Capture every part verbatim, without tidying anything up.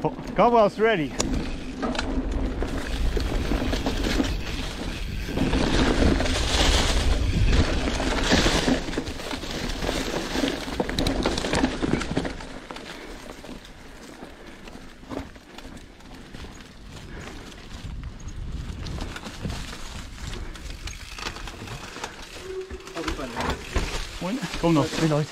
Gobwell's ready. Kom nog, weer nooit.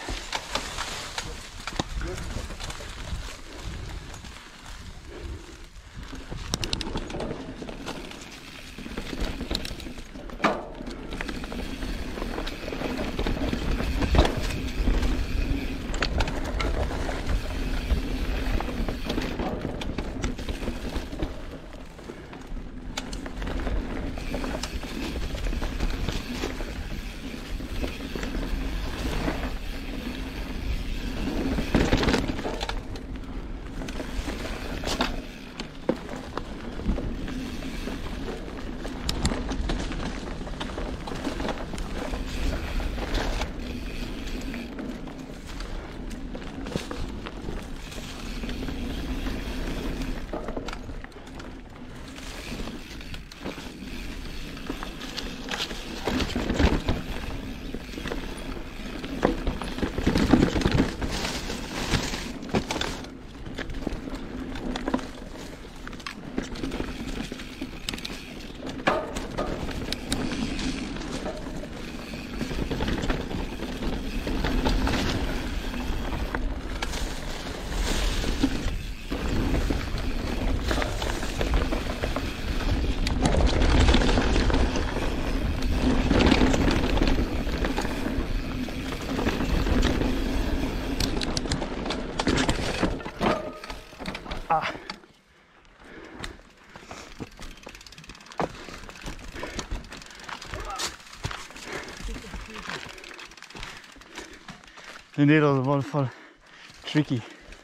The needles are wonderful, tricky.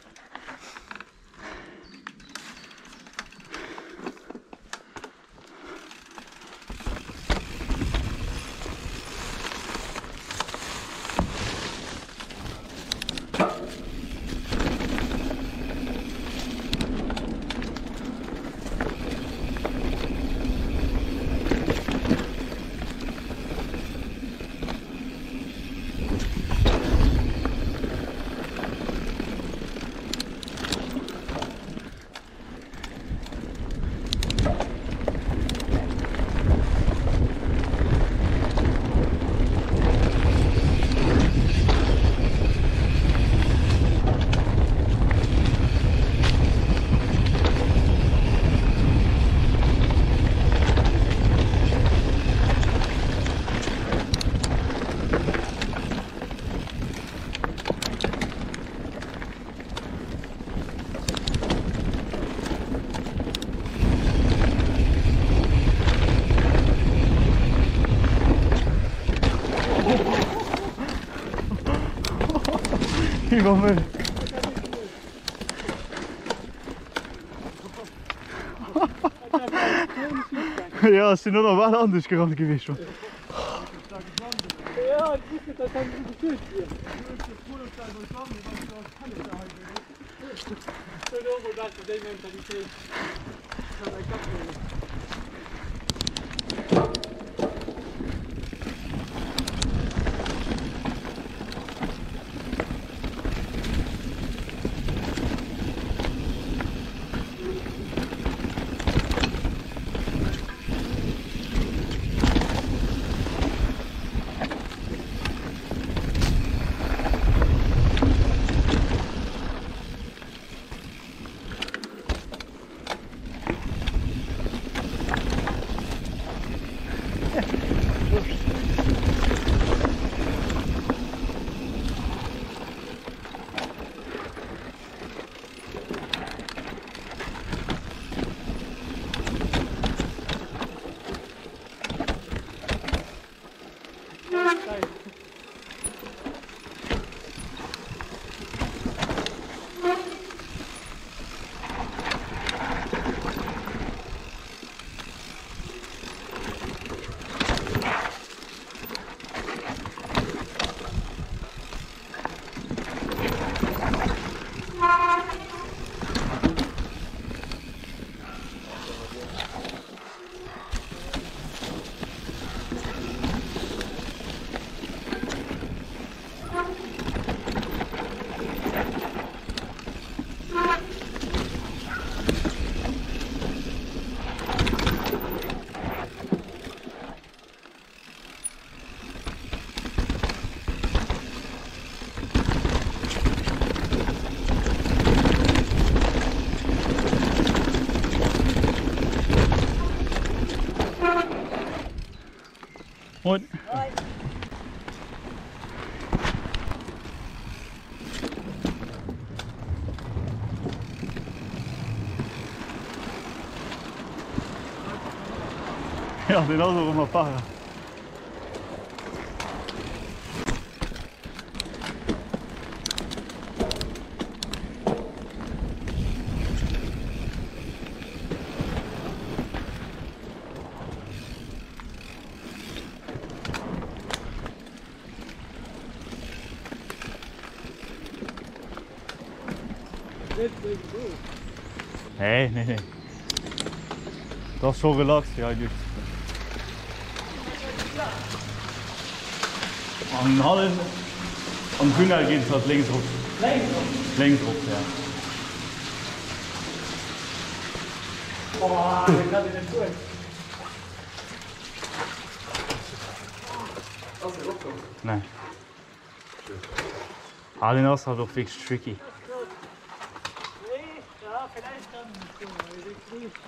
Hier wel mee. Ja, es sind nur noch mal anders gerade gewesen. Ja, ich wusste, das haben sie gefühlt hier. Moin. Hi. Ja, genauso rum auf Fahrer. Nee, nee, nee. Dat is zo relaxed, ja, gut. Am Hallen, am Hühner geht es halt links hoch. Links hoch? Links hoch, ja. Boah, das kann ich nicht tun. Das ist auch so. Nein. Hallen ist halt auch wirklich tricky. Nee, ja, vielleicht kann ich nicht tun, aber ich nicht.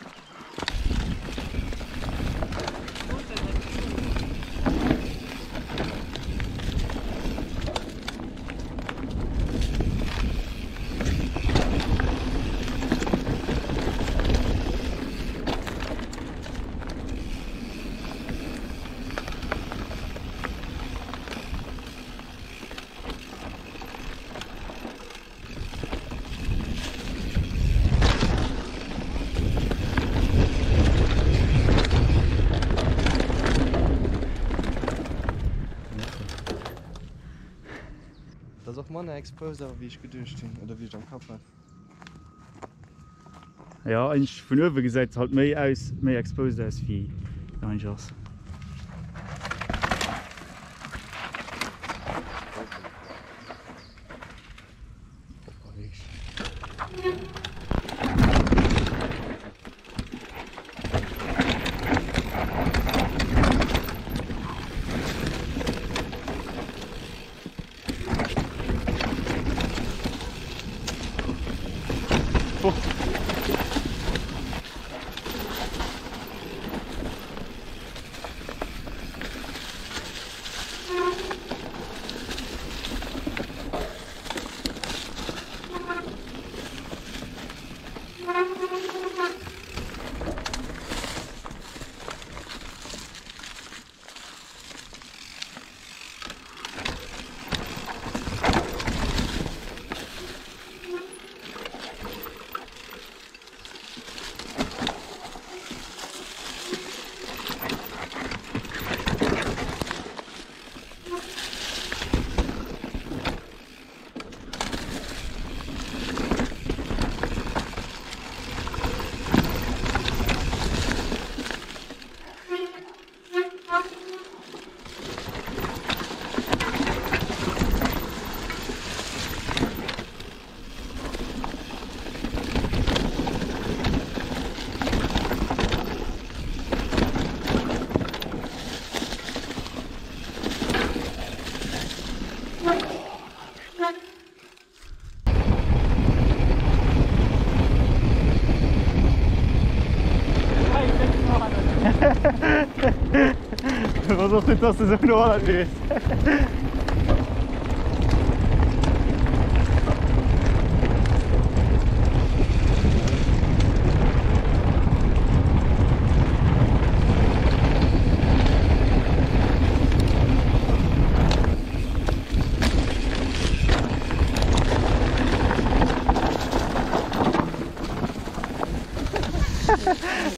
Das ist auch mal ein Exposer, wie ich geduscht bin oder wie ich am Kopf habe. Ja, eigentlich von oben gesagt halt mehr aus, mehr exposed als wie Angels. Oh. Was auch nicht, dass das so normal ist.